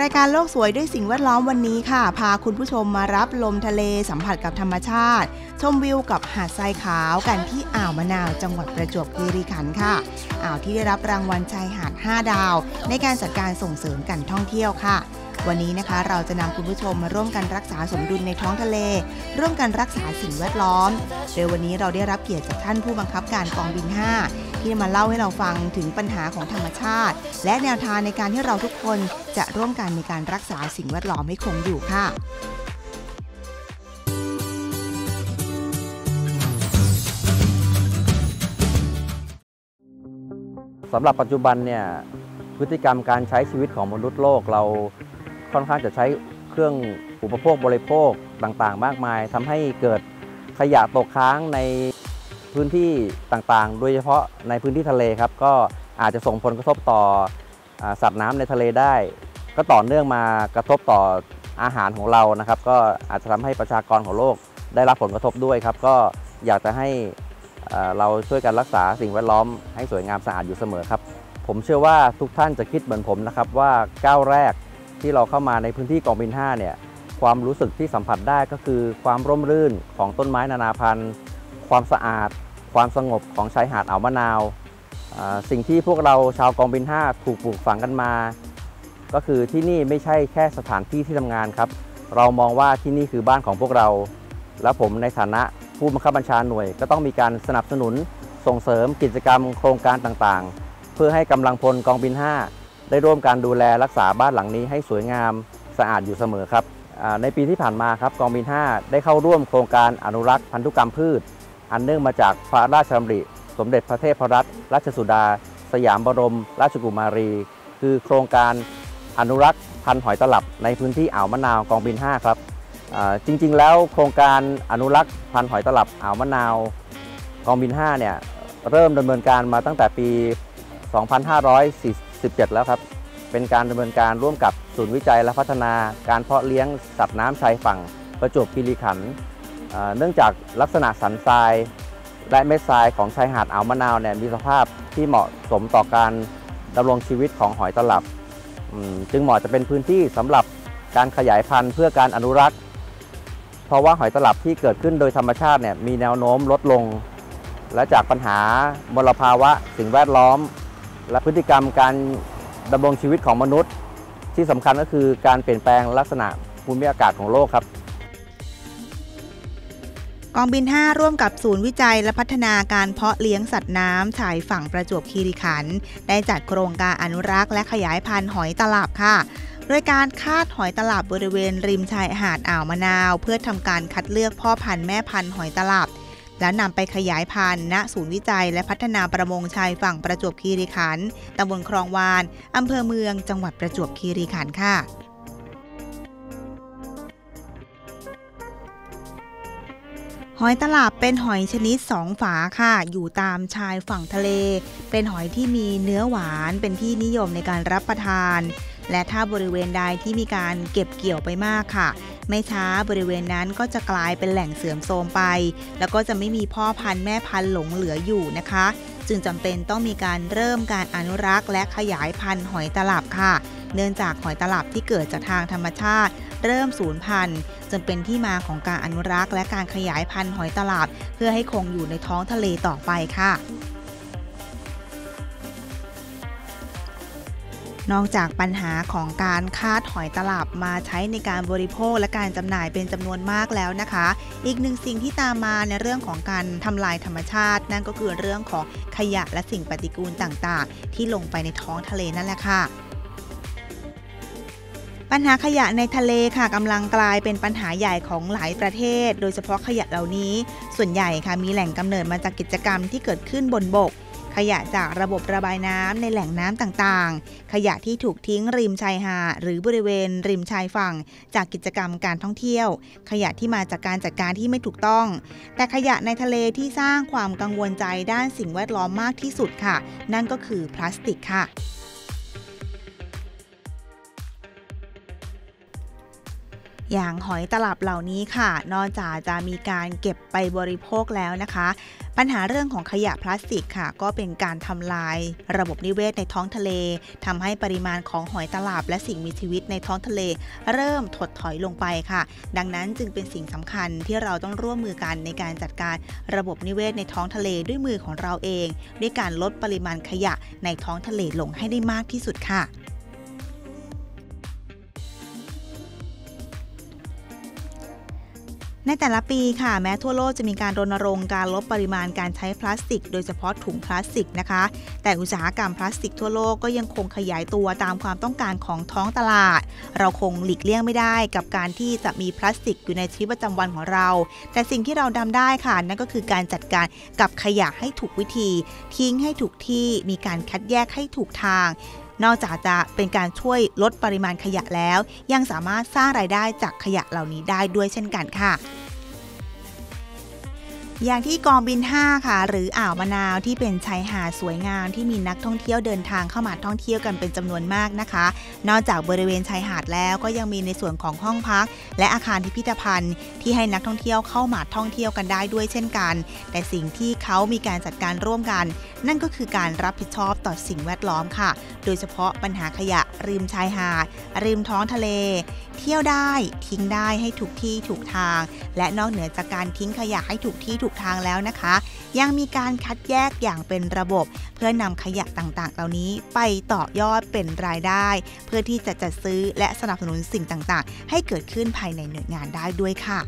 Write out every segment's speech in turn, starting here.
ายการโลกสวยด้วยสิ่งแวดล้อมวันนี้ค่ะพาคุณผู้ชมมารับลมทะเลสัมผัสกับธรรมชาติชมวิวกับหาดทรายขาวกันที่อ่าวมะนาวจังหวัดประจวบคีรีขันธ์ค่ะอ่าวที่ได้รับรางวัลชายหาด5 ดาวในการจัดการส่งเสริมการท่องเที่ยวค่ะวันนี้นะคะเราจะนำคุณผู้ชมมาร่วมกันรักษาสมดุลในท้องทะเลร่วมกันรักษาสิ่งแวดล้อมโดยวันนี้เราได้รับเกียรติจากท่านผู้บังคับการกองบิน 5ที่มาเล่าให้เราฟังถึงปัญหาของธรรมชาติและแนวทางในการที่เราทุกคนจะร่วมกันในการรักษาสิ่งแวดล้อมให้คงอยู่ค่ะสำหรับปัจจุบันเนี่ยพฤติกรรมการใช้ชีวิตของมนุษย์โลกเราค่อนข้างจะใช้เครื่องอุปโภคบริโภคต่างๆมากมายทำให้เกิดขยะตกค้างในพื้นที่ต่างๆโดยเฉพาะในพื้นที่ทะเลครับก็อาจจะส่งผลกระทบต่อสัตว์น้ำในทะเลได้ก็ต่อเนื่องมากระทบต่ออาหารของเรานะครับก็อาจจะทำให้ประชากรของโลกได้รับผลกระทบด้วยครับก็อยากจะให้เราช่วยกันรักษาสิ่งแวดล้อมให้สวยงามสะอาดอยู่เสมอครับผมเชื่อว่าทุกท่านจะคิดเหมือนผมนะครับว่าก้าวแรกที่เราเข้ามาในพื้นที่กองบิน 5เนี่ยความรู้สึกที่สัมผัสได้ก็คือความร่มรื่นของต้นไม้นานาพันธุ์ความสะอาดความสงบของชายหาดอ่าวมะนาวสิ่งที่พวกเราชาวกองบิน 5ถูกปลูกฝังกันมาก็คือที่นี่ไม่ใช่แค่สถานที่ที่ทำงานครับเรามองว่าที่นี่คือบ้านของพวกเราและผมในฐานะผู้บังคับบัญชาหน่วยก็ต้องมีการสนับสนุนส่งเสริมกิจกรรมโครงการต่างๆเพื่อให้กำลังพลกองบิน 5ได้ร่วมการดูแลรักษาบ้านหลังนี้ให้สวยงามสะอาดอยู่เสมอครับในปีที่ผ่านมาครับกองบิน 5ได้เข้าร่วมโครงการอนุรักษ์พันธุกรรมพืชอันเนื่องมาจากพระราชดำริสมเด็จพระเทพรัตนราชสุดาสยามบรมราชกุมารีคือโครงการอนุรักษ์พันธุ์หอยตลับในพื้นที่อ่าวมะนาวกองบิน 5ครับจริงๆแล้วโครงการอนุรักษ์พันธุ์หอยตลับอ่าวมะนาวกองบิน 5เนี่ยเริ่มดำเนินการมาตั้งแต่ปี 2547 แล้วครับเป็นการดำเนินการร่วมกับศูนย์วิจัยและพัฒนาการเพาะเลี้ยงสัตว์น้ำชายฝั่งประจวบคีรีขันธ์เนื่องจากลักษณะสันทรายและเม็ดทรายของชายหาดอ่าวมะนาวเนี่ยมีสภาพที่เหมาะสมต่อการดำรงชีวิตของหอยตลับจึงเหมาะจะเป็นพื้นที่สำหรับการขยายพันธุ์เพื่อการอนุรักษ์เพราะว่าหอยตลับที่เกิดขึ้นโดยธรรมชาติเนี่ยมีแนวโน้มลดลงและจากปัญหามลภาวะสิ่งแวดล้อมและพฤติกรรมการดำรงชีวิตของมนุษย์ที่สำคัญก็คือการเปลี่ยนแปลงลักษณะภูมิอากาศของโลกครับกองบิน 5ร่วมกับศูนย์วิจัยและพัฒนาการเพาะเลี้ยงสัตว์น้ำชายฝั่งประจวบคีรีขันธ์ได้จัดโครงการอนุรักษ์และขยายพันธุ์หอยตลับค่ะโดยการคาดหอยตลับบริเวณริมชายหาดอ่าวมะนาวเพื่อทำการคัดเลือกพ่อพันธุ์แม่พันธุ์หอยตลับและนำไปขยายพันธุ์ณศูนย์วิจัยและพัฒนาประมงชายฝั่งประจวบคีรีขันธ์ตำบลคลองวานอำเภอเมืองจังหวัดประจวบคีรีขันธ์ค่ะหอยตลับเป็นหอยชนิด2 ฝาค่ะอยู่ตามชายฝั่งทะเลเป็นหอยที่มีเนื้อหวานเป็นที่นิยมในการรับประทานและถ้าบริเวณใดที่มีการเก็บเกี่ยวไปมากค่ะไม่ช้าบริเวณนั้นก็จะกลายเป็นแหล่งเสื่อมโทรมไปแล้วก็จะไม่มีพ่อพันธุ์แม่พันธุ์หลงเหลืออยู่นะคะจึงจำเป็นต้องมีการเริ่มการอนุรักษ์และขยายพันธุ์หอยตลับค่ะเนื่องจากหอยตลับที่เกิดจากทางธรรมชาติเริ่มสูญพันธุ์จนเป็นที่มาของการอนุรักษ์และการขยายพันธุ์หอยตลับเพื่อให้คงอยู่ในท้องทะเลต่อไปค่ะนอกจากปัญหาของการคาดหอยตลับมาใช้ในการบริโภคและการจำหน่ายเป็นจำนวนมากแล้วนะคะอีกหนึ่งสิ่งที่ตามมาในเรื่องของการทำลายธรรมชาตินั่นก็คือเรื่องของขยะและสิ่งปฏิกูลต่างๆที่ลงไปในท้องทะเลนั่นแหละค่ะปัญหาขยะในทะเลค่ะกำลังกลายเป็นปัญหาใหญ่ของหลายประเทศโดยเฉพาะขยะเหล่านี้ส่วนใหญ่ค่ะมีแหล่งกำเนิดมาจากกิจกรรมที่เกิดขึ้นบนบกขยะจากระบบระบายน้ำในแหล่งน้ำต่างๆขยะที่ถูกทิ้งริมชายหาดหรือบริเวณริมชายฝั่งจากกิจกรรมการท่องเที่ยวขยะที่มาจากการจัดการที่ไม่ถูกต้องแต่ขยะในทะเลที่สร้างความกังวลใจด้านสิ่งแวดล้อมมากที่สุดค่ะนั่นก็คือพลาสติกค่ะอย่างหอยตลับเหล่านี้ค่ะนอกจากจะมีการเก็บไปบริโภคแล้วนะคะปัญหาเรื่องของขยะพลาสติกค่ะก็เป็นการทำลายระบบนิเวศในท้องทะเลทำให้ปริมาณของหอยตลับและสิ่งมีชีวิตในท้องทะเลเริ่มถดถอยลงไปค่ะดังนั้นจึงเป็นสิ่งสำคัญที่เราต้องร่วมมือกันในการจัดการระบบนิเวศในท้องทะเลด้วยมือของเราเองด้วยการลดปริมาณขยะในท้องทะเลลงให้ได้มากที่สุดค่ะในแต่ละปีค่ะแม้ทั่วโลกจะมีการรณรงค์การลดปริมาณการใช้พลาสติกโดยเฉพาะถุงพลาสติกนะคะแต่อุตสาหกรรมพลาสติกทั่วโลกก็ยังคงขยายตัวตามความต้องการของท้องตลาดเราคงหลีกเลี่ยงไม่ได้กับการที่จะมีพลาสติกอยู่ในชีวิตประจำวันของเราแต่สิ่งที่เราทำได้ค่ะนั่นก็คือการจัดการกับขยะให้ถูกวิธีทิ้งให้ถูกที่มีการคัดแยกให้ถูกทางนอกจากจะเป็นการช่วยลดปริมาณขยะแล้วยังสามารถสร้างรายได้จากขยะเหล่านี้ได้ด้วยเช่นกันค่ะอย่างที่กองบิน 5 ค่ะหรืออ่าวมะนาวที่เป็นชายหาดสวยงามที่มีนักท่องเที่ยวเดินทางเข้ามาท่องเที่ยวกันเป็นจำนวนมากนะคะนอกจากบริเวณชายหาดแล้วก็ยังมีในส่วนของห้องพักและอาคารพิพิธภัณฑ์ที่ให้นักท่องเที่ยวเข้ามาท่องเที่ยวกันได้ด้วยเช่นกันแต่สิ่งที่เขามีการจัดการร่วมกันนั่นก็คือการรับผิดชอบต่อสิ่งแวดล้อมค่ะโดยเฉพาะปัญหาขยะริมชายหาดริมท้องทะเลเที่ยวได้ทิ้งได้ให้ถูกที่ถูกทางและนอกเหนือจากการทิ้งขยะให้ถูกที่ถูกทางแล้วนะคะยังมีการคัดแยกอย่างเป็นระบบเพื่อนำขยะต่างๆเหล่านี้ไปต่อยอดเป็นรายได้เพื่อที่จะจัดซื้อและสนับสนุนสิ่งต่างๆให้เกิดขึ้นภายในหน่วยงานได้ด้วยค่ะ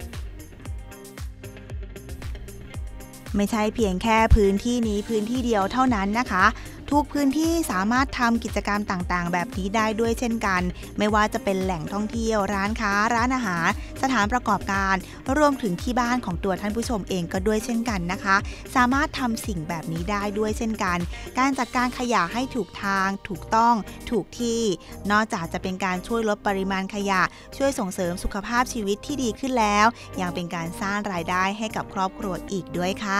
ไม่ใช่เพียงแค่พื้นที่นี้พื้นที่เดียวเท่านั้นนะคะทุกพื้นที่สามารถทำกิจกรรมต่างๆแบบนี้ได้ด้วยเช่นกันไม่ว่าจะเป็นแหล่งท่องเที่ยวร้านค้าร้านอาหารสถานประกอบการรวมถึงที่บ้านของตัวท่านผู้ชมเองก็ด้วยเช่นกันนะคะสามารถทำสิ่งแบบนี้ได้ด้วยเช่นกันการจัดการขยะให้ถูกทางถูกต้องถูกที่นอกจากจะเป็นการช่วยลดปริมาณขยะช่วยส่งเสริมสุขภาพชีวิตที่ดีขึ้นแล้วยังเป็นการสร้างรายได้ให้กับครอบครัวอีกด้วยค่ะ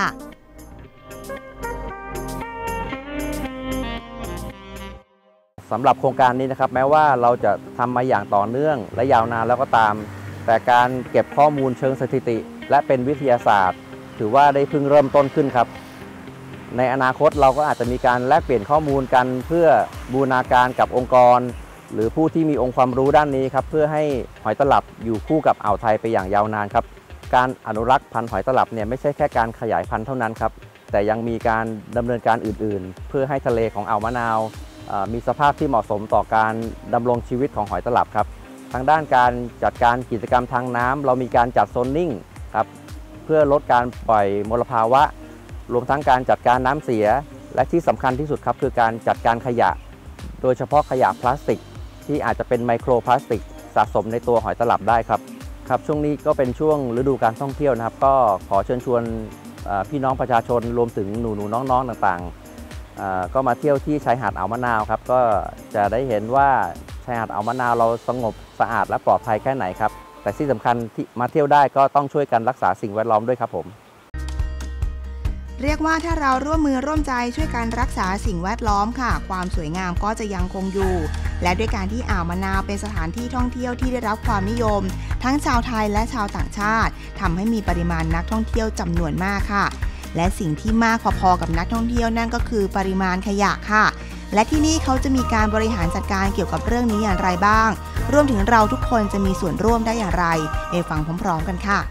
สำหรับโครงการนี้นะครับแม้ว่าเราจะทำมาอย่างต่อเนื่องและยาวนานแล้วก็ตามแต่การเก็บข้อมูลเชิงสถิติและเป็นวิทยาศาสตร์ถือว่าได้เพิ่งเริ่มต้นขึ้นครับในอนาคตเราก็อาจจะมีการแลกเปลี่ยนข้อมูลกันเพื่อบูรณาการกับองค์กรหรือผู้ที่มีองค์ความรู้ด้านนี้ครับเพื่อให้หอยตลับอยู่คู่กับอ่าวไทยไปอย่างยาวนานครับการอนุรักษ์พันธุ์หอยตลับเนี่ยไม่ใช่แค่การขยายพันธุ์เท่านั้นครับแต่ยังมีการดำเนินการอื่นๆเพื่อให้ทะเลของอ่าวมะนาวมีสภาพที่เหมาะสมต่อการดำรงชีวิตของหอยตลับครับทางด้านการจัดการกิจกรรมทางน้ำเรามีการจัดโซนนิ่งครับเพื่อลดการปล่อยมลภาวะรวมทั้งการจัดการน้ำเสียและที่สำคัญที่สุดครับคือการจัดการขยะโดยเฉพาะขยะพลาสติกที่อาจจะเป็นไมโครพลาสติกสะสมในตัวหอยตลับได้ครับช่วงนี้ก็เป็นช่วงฤดูการท่องเที่ยวนะครับก็ขอเชิญชวนพี่น้องประชาชนรวมถึงหนูๆน้องๆต่างๆก็มาเที่ยวที่ชายหาดอ่าวมะนาวครับก็จะได้เห็นว่าชายหาดอ่าวมะนาวเราสงบสะอาดและปลอดภัยแค่ไหนครับแต่ที่สำคัญที่มาเที่ยวได้ก็ต้องช่วยกันรักษาสิ่งแวดล้อมด้วยครับผมเรียกว่าถ้าเราร่วมมือร่วมใจช่วยกันรักษาสิ่งแวดล้อมค่ะความสวยงามก็จะยังคงอยู่และด้วยการที่อ่าวมะนาวเป็นสถานที่ท่องเที่ยวที่ได้รับความนิยมทั้งชาวไทยและชาวต่างชาติทำให้มีปริมาณนักท่องเที่ยวจำนวนมากค่ะและสิ่งที่มากพอๆกับนักท่องเที่ยวนั่นก็คือปริมาณขยะค่ะและที่นี่เขาจะมีการบริหารจัดการเกี่ยวกับเรื่องนี้อย่างไรบ้างรวมถึงเราทุกคนจะมีส่วนร่วมได้อย่างไรไปฟังพร้อมๆกันค่ะ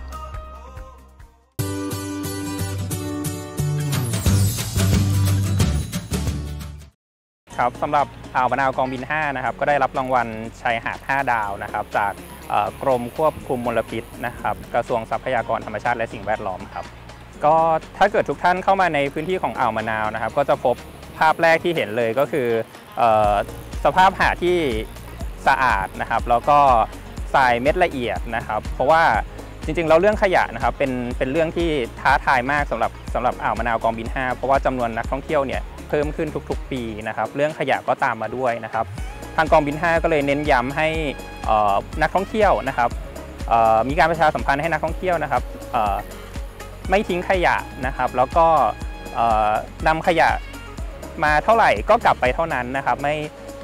ครับสำหรับอ่าวมะนาวกองบิน 5นะครับก็ได้รับรางวัลชายหาด5 ดาวนะครับจากกรมควบคุมมลพิษนะครับกระทรวงทรัพยากรธรรมชาติและสิ่งแวดล้อมครับก็ถ้าเกิดทุกท่านเข้ามาในพื้นที่ของอ่าวมะนาวนะครับก็จะพบภาพแรกที่เห็นเลยก็คือสภาพหาดที่สะอาดนะครับแล้วก็ทรายเม็ดละเอียดนะครับเพราะว่าจริงๆเราเรื่องขยะนะครับเป็นเรื่องที่ท้าทายมากสำหรับอ่าวมะนาวกองบิน 5เพราะว่าจำนวนนักท่องเที่ยวเนี่ยเพิ่มขึ้นทุกๆปีนะครับเรื่องขยะก็ตามมาด้วยนะครับทางกองบิน 5ก็เลยเน้นย้ำให้นักท่องเที่ยวนะครับมีการประชาสัมพันธ์ให้นักท่องเที่ยวนะครับไม่ทิ้งขยะนะครับแล้วก็นำขยะมาเท่าไหร่ก็กลับไปเท่านั้นนะครับไม่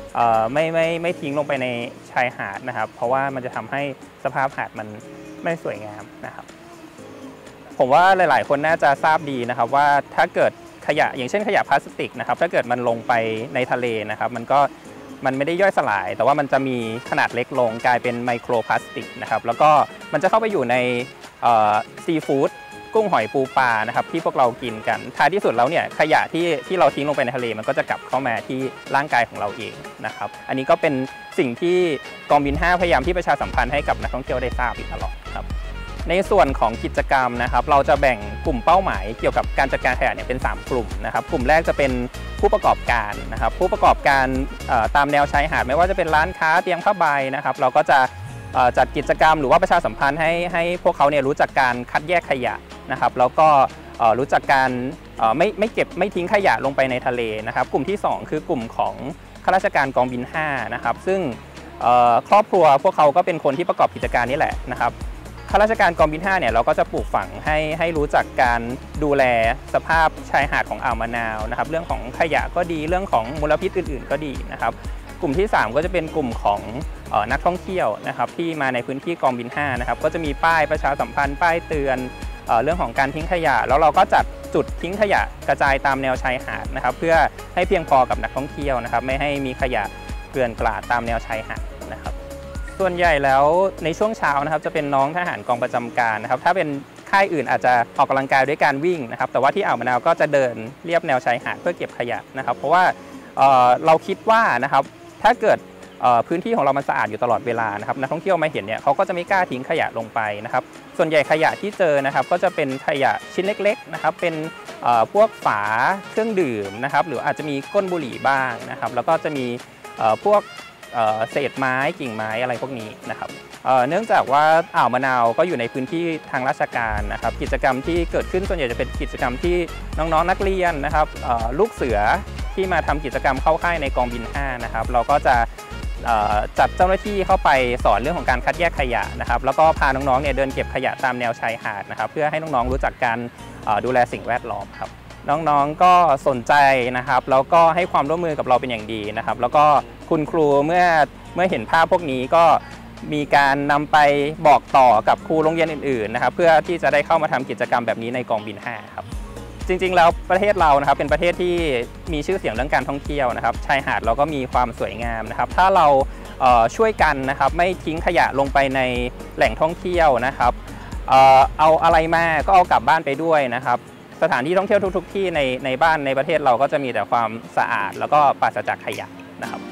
ไม่ทิ้งลงไปในชายหาดนะครับเพราะว่ามันจะทำให้สภาพหาดมันไม่สวยงามนะครับผมว่าหลายๆคนน่าจะทราบดีนะครับว่าถ้าเกิดขยะอย่างเช่นขยะพลาสติกนะครับถ้าเกิดมันลงไปในทะเลนะครับมันไม่ได้ย่อยสลายแต่ว่ามันจะมีขนาดเล็กลงกลายเป็นไมโครพลาสติกนะครับแล้วก็มันจะเข้าไปอยู่ในซีฟู้ดกุ้งหอยปูปลานะครับที่พวกเรากินกันท้ายที่สุดแล้วเนี่ยขยะที่เราทิ้งลงไปในทะเลมันก็จะกลับเข้ามาที่ร่างกายของเราเองนะครับอันนี้ก็เป็นสิ่งที่กองบิน 5 พยายามที่ประชาสัมพันธ์ให้กับนักท่องเที่ยวได้ทราบอยู่ตลอดครับในส่วนของกิจกรรมนะครับเราจะแบ่งกลุ่มเป้าหมายเกี่ยวกับการจัดการขยะเนี่ยเป็น3กลุ่มนะครับกลุ่มแรกจะเป็นผู้ประกอบการนะครับผู้ประกอบการตามแนวชายหาดไม่ว่าจะเป็นร้านค้าเตียงผ้าใบนะครับเราก็จะจัดกิจกรรมหรือว่าประชาสัมพันธ์ให้พวกเขาเนี่ยรู้จักการคัดแยกขยะนะครับแล้วก็รู้จักการไม่ทิ้งขยะลงไปในทะเลนะครับกลุ่มที่2คือกลุ่มของข้าราชการกองบิน 5นะครับซึ่งครอบครัวพวกเขาก็เป็นคนที่ประกอบกิจการนี่แหละนะครับข้าราชการกองบิน 5เนี่ยเราก็จะปลูกฝังให้รู้จักการดูแลสภาพชายหาดของอ่าวมะนาวนะครับเรื่องของขยะก็ดีเรื่องของมลพิษอื่นๆก็ดีนะครับกลุ่มที่3ก็จะเป็นกลุ่มของนักท่องเที่ยวนะครับที่มาในพื้นที่กองบิน 5นะครับก็จะมีป้ายประชาสัมพันธ์ป้ายเตือนเรื่องของการทิ้งขยะแล้วเราก็จัดจุดทิ้งขยะกระจายตามแนวชายหาดนะครับเพื่อให้เพียงพอกับนักท่องเที่ยวนะครับไม่ให้มีขยะเกลื่อนกลาดตามแนวชายหาดนะครับส่วนใหญ่แล้วในช่วงเช้านะครับจะเป็นน้องทหารกองประจำการนะครับถ้าเป็นค่ายอื่นอาจจะออกกำลังกายด้วยการวิ่งนะครับแต่ว่าที่อ่าวมะนาวก็จะเดินเลียบแนวชายหาดเพื่อเก็บขยะนะครับเพราะว่าเราคิดว่านะครับถ้าเกิดพื้นที่ของเรามันสะอาดอยู่ตลอดเวลานะครับนักท่องเที่ยวมาเห็นเนี่ยเขาก็จะไม่กล้าทิ้งขยะลงไปนะครับส่วนใหญ่ขยะที่เจอนะครับก็จะเป็นขยะชิ้นเล็กๆนะครับเป็นพวกฝาเครื่องดื่มนะครับหรืออาจจะมีก้นบุหรี่บ้างนะครับแล้วก็จะมีพวกเศษไม้กิ่งไม้อะไรพวกนี้นะครับเนื่องจากว่าอ่าวมะนาวก็อยู่ในพื้นที่ทางราชการนะครับกิจกรรมที่เกิดขึ้นส่วนใหญ่จะเป็นกิจกรรมที่น้องๆนักเรียนนะครับลูกเสือที่มาทำกิจกรรมเข้าค่ายในกองบิน 5นะครับเราก็จะจัดเจ้าหน้าที่เข้าไปสอนเรื่องของการคัดแยกขยะนะครับแล้วก็พาน้องๆเนี่ยเดินเก็บขยะตามแนวชายหาดนะครับเพื่อให้น้องๆรู้จักการดูแลสิ่งแวดล้อมครับน้องๆก็สนใจนะครับแล้วก็ให้ความร่วมมือกับเราเป็นอย่างดีนะครับแล้วก็คุณครูเมื่อเห็นภาพพวกนี้ก็มีการนำไปบอกต่อกับครูโรงเรียนอื่นๆนะครับเพื่อที่จะได้เข้ามาทำกิจกรรมแบบนี้ในกองบิน 5ครับจริงๆแล้วประเทศเรานะครับเป็นประเทศที่มีชื่อเสียงเรื่องการท่องเที่ยวนะครับชายหาดเราก็มีความสวยงามนะครับถ้าเราช่วยกันนะครับไม่ทิ้งขยะลงไปในแหล่งท่องเที่ยวนะครับเอาอะไรมาก็เอากลับบ้านไปด้วยนะครับสถานที่ท่องเที่ยวทุกๆที่ในบ้านในประเทศเราก็จะมีแต่ความสะอาดแล้วก็ปราศจากขยะนะครับ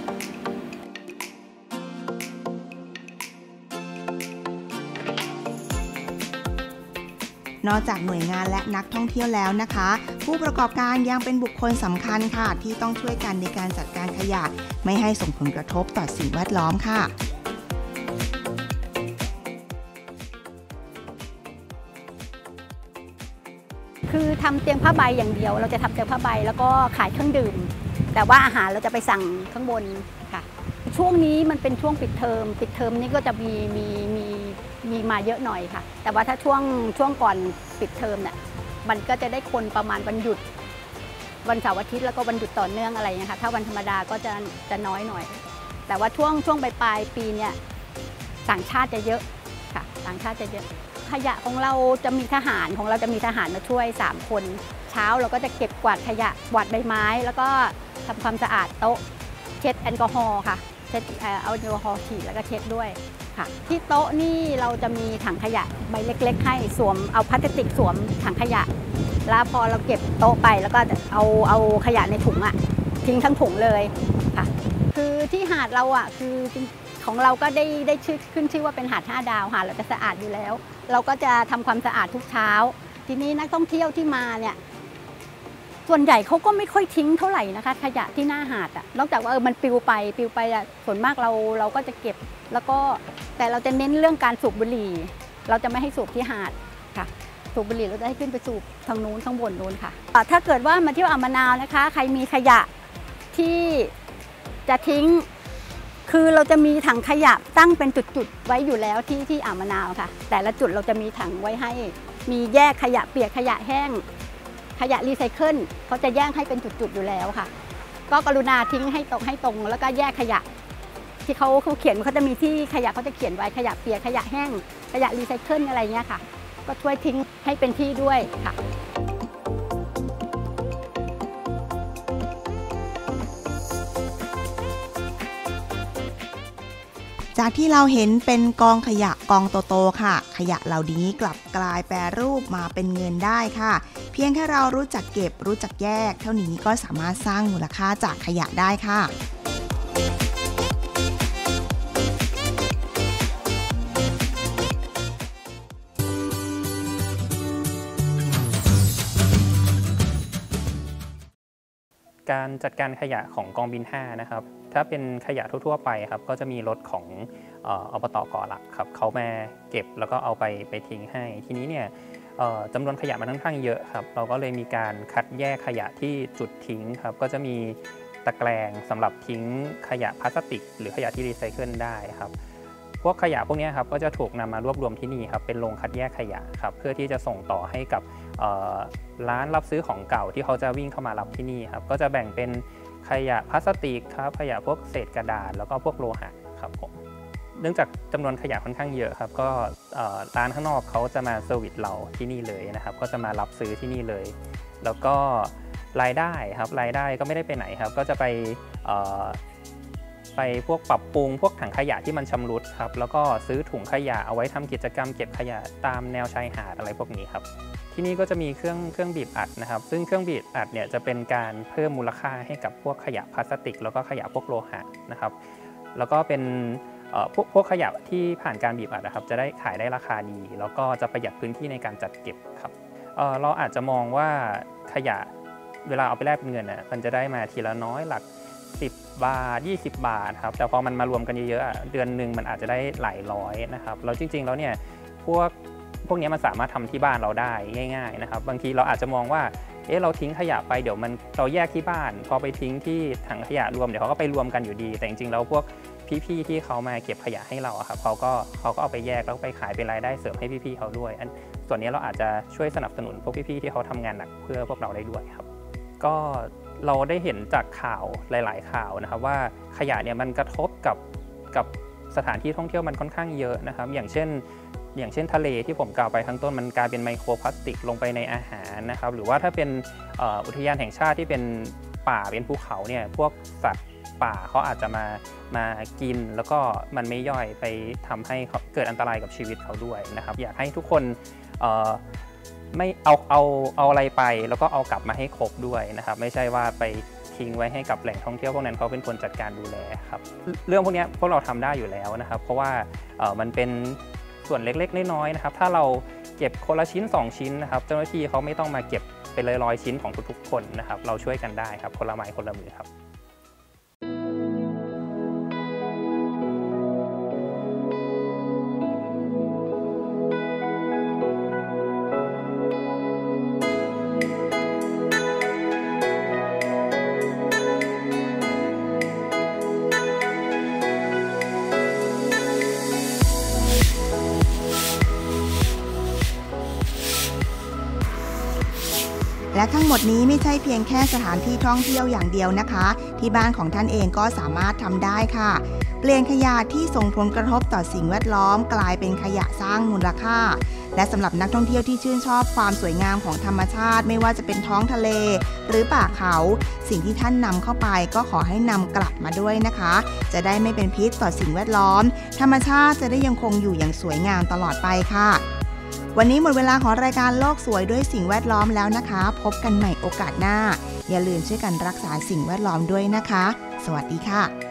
นอกจากหน่วยงานและนักท่องเที่ยวแล้วนะคะผู้ประกอบการยังเป็นบุคคลสำคัญค่ะที่ต้องช่วยกันในการจัดการขยะไม่ให้ส่งผลกระทบต่อสิ่งแวดล้อมค่ะคือทำเตียงผ้าใบอย่างเดียวเราจะทำเตียงผ้าใบแล้วก็ขายเครื่องดื่มแต่ว่าอาหารเราจะไปสั่งข้างบนค่ะช่วงนี้มันเป็นช่วงปิดเทอมนี้ก็จะมีมาเยอะหน่อยค่ะแต่ว่าถ้าช่วงก่อนปิดเทอมเนี่ยมันก็จะได้คนประมาณวันหยุดวันเสาร์อาทิตย์แล้วก็วันหยุดต่อเนื่องอะไรนะคะถ้าวันธรรมดาก็จะน้อยหน่อยแต่ว่าช่วงปลายปีเนี่ยต่างชาติจะเยอะค่ะต่างชาติจะเยอะขยะของเราจะมีทหารมาช่วย3คนเช้าเราก็จะเก็บกวาดขยะกวาดใบไม้แล้วก็ทำความสะอาดโต๊ะเช็ดแอลกอฮอล์ค่ะเช็ดเอาแอลกอฮอล์ฉีดแล้วก็เช็ดด้วยค่ะที่โต๊ะนี่เราจะมีถังขยะใบเล็กๆให้สวมเอาพลาสติกสวมถังขยะแล้วพอเราเก็บโต๊ะไปแล้วก็เอาขยะในถุงทิ้งทั้งถุงเลยค่ะคือที่หาดเราคือของเราก็ได้ขึ้นชื่อว่าเป็นหาด5 ดาวหาดเราจะสะอาดอยู่แล้วเราก็จะทำความสะอาดทุกเช้าทีนี้นักท่องเที่ยวที่มาเนี่ยส่วนใหญ่เขาก็ไม่ค่อยทิ้งเท่าไหร่นะคะขยะที่หน้าหาดนอกจากว่ามันปลิวไปส่วนมากเราก็จะเก็บแล้วก็แต่เราจะเน้นเรื่องการสูบบุหรี่เราจะไม่ให้สูบที่หาดค่ะสูบบุหรี่เราจะให้ขึ้นไปสูบทางนู้นข้างบนนู้นค่ะถ้าเกิดว่ามาเที่ยวอ่าวมะนาวนะคะใครมีขยะที่จะทิ้งคือเราจะมีถังขยะตั้งเป็นจุดๆไว้อยู่แล้วที่อ่าวมะนาวค่ะแต่ละจุดเราจะมีถังไว้ให้มีแยกขยะเปียกขยะแห้งขยะรีไซเคิลเขาจะแยกให้เป็นจุดๆอยู่แล้วค่ะก็กรุณาทิ้งให้ตรงแล้วก็แยกขยะที่เขาเขียนเขาจะมีที่ขยะเขาจะเขียนไว้ขยะเปียกขยะแห้งขยะรีไซเคิลอะไรเงี้ยค่ะก็ช่วยทิ้งให้เป็นที่ด้วยค่ะจากที่เราเห็นเป็นกองขยะกองโตๆค่ะขยะเหล่านี้กลับกลายแปรรูปมาเป็นเงินได้ค่ะเพียงแค่เรารู้จักเก็บรู้จักแยกเท่านี้ก็สามารถสร้างมูลค่าจากขยะได้ค่ะการจัดการขยะของกองบิน5นะครับถ้าเป็นขยะทั่วๆไปครับก็จะมีรถของอบต.เกาะหลักครับเขามาเก็บแล้วก็เอาไปทิ้งให้ทีนี้เนี่ยจำนวนขยะมันค่อนข้างเยอะครับเราก็เลยมีการคัดแยกขยะที่จุดทิ้งครับก็จะมีตะแกรงสำหรับทิ้งขยะพลาสติกหรือขยะที่รีไซเคิลได้ครับพวกขยะพวกนี้ครับก็จะถูกนำมารวบรวมที่นี่ครับเป็นโรงคัดแยกขยะครับเพื่อที่จะส่งต่อให้กับร้านรับซื้อของเก่าที่เขาจะวิ่งเข้ามารับที่นี่ครับก็จะแบ่งเป็นขยะพลาสติกครับขยะพวกเศษกระดาษแล้วก็พวกโลหะครับผมเนื่องจากจำนวนขยะค่อนข้างเยอะครับก็ร้านข้างนอกเขาจะมาเซอร์วิสเราที่นี่เลยนะครับก็จะมารับซื้อที่นี่เลยแล้วก็รายได้ครับรายได้ก็ไม่ได้ไปไหนครับก็จะไปพวกปรับปรุงพวกถังขยะที่มันชำรุดครับแล้วก็ซื้อถุงขยะเอาไว้ทำกิจกรรมเก็บขยะตามแนวชายหาดอะไรพวกนี้ครับที่นี่ก็จะมีเครื่องบีบอัดนะครับซึ่งเครื่องบีบอัดเนี่ยจะเป็นการเพิ่มมูลค่าให้กับพวกขยะพลาสติกแล้วก็ขยะพวกโลหะนะครับแล้วก็เป็นพวกขยะที่ผ่านการบีบอัดนะครับจะได้ขายได้ราคาดีแล้วก็จะประหยัดพื้นที่ในการจัดเก็บครับเราอาจจะมองว่าขยะเวลาเอาไปแลกเป็นเงินน่ะมันจะได้มาทีละน้อยหลัก10 บาท20 บาทครับแต่พอมันมารวมกันเยอะๆเดือนหนึ่งมันอาจจะได้หลายร้อยนะครับแล้วจริงๆแล้วเนี่ยพวกนี้มันสามารถทำที่บ้านเราได้ง่ายๆนะครับบางทีเราอาจจะมองว่าเราทิ้งขยะไปเดี๋ยวเราแยกที่บ้านพอไปทิ้งที่ถังขยะรวมเดี๋ยวเขาก็ไปรวมกันอยู่ดีแต่จริงๆแล้วพวกพี่ๆที่เขามาเก็บขยะให้เราครับเขาก็เอาไปแยกแล้วไปขายเป็นรายได้เสริมให้พี่ๆเขาด้วยส่วนนี้เราอาจจะช่วยสนับสนุนพวกพี่ๆที่เขาทำงานหนักเพื่อพวกเราได้ด้วยครับก็เราได้เห็นจากข่าวหลายๆข่าวนะครับว่าขยะเนี่ยมันกระทบกับสถานที่ท่องเที่ยวมันค่อนข้างเยอะนะครับอย่างเช่นทะเลที่ผมกล่าวไปข้างต้นมันกลายเป็นไมโครพลาสติกลงไปในอาหารนะครับหรือว่าถ้าเป็นอุทยานแห่งชาติที่เป็นป่าเป็นภูเขาเนี่ยพวกสัตว์ป่าเขาอาจจะมากินแล้วก็มันไม่ย่อยไปทำให้เกิดอันตรายกับชีวิตเขาด้วยนะครับอยากให้ทุกคนไม่เอาอะไรไปแล้วก็เอากลับมาให้ครบด้วยนะครับไม่ใช่ว่าไปทิ้งไว้ให้กับแหล่งท่องเที่ยวพวกนั้นเขาเป็นคนจัดการดูแลครับเรื่องพวกนี้พวกเราทำได้อยู่แล้วนะครับเพราะว่ามันเป็นส่วนเล็กๆน้อยๆนะครับถ้าเราเก็บคนละชิ้น2ชิ้นนะครับเจ้าหน้าที่เขาไม่ต้องมาเก็บเป็นร้อยๆชิ้นของทุกๆคนนะครับเราช่วยกันได้ครับคนละไม้คนละมือครับและทั้งหมดนี้ไม่ใช่เพียงแค่สถานที่ท่องเที่ยวอย่างเดียวนะคะที่บ้านของท่านเองก็สามารถทำได้ค่ะเปลี่ยนขยะที่ส่งผลกระทบต่อสิ่งแวดล้อมกลายเป็นขยะสร้างมูลค่าและสำหรับนักท่องเที่ยวที่ชื่นชอบความสวยงามของธรรมชาติไม่ว่าจะเป็นท้องทะเลหรือป่าเขาสิ่งที่ท่านนำเข้าไปก็ขอให้นำกลับมาด้วยนะคะจะได้ไม่เป็นพิษต่อสิ่งแวดล้อมธรรมชาติจะได้ยังคงอยู่อย่างสวยงามตลอดไปค่ะวันนี้หมดเวลาของรายการโลกสวยด้วยสิ่งแวดล้อมแล้วนะคะพบกันใหม่โอกาสหน้าอย่าลืมช่วยกันรักษาสิ่งแวดล้อมด้วยนะคะสวัสดีค่ะ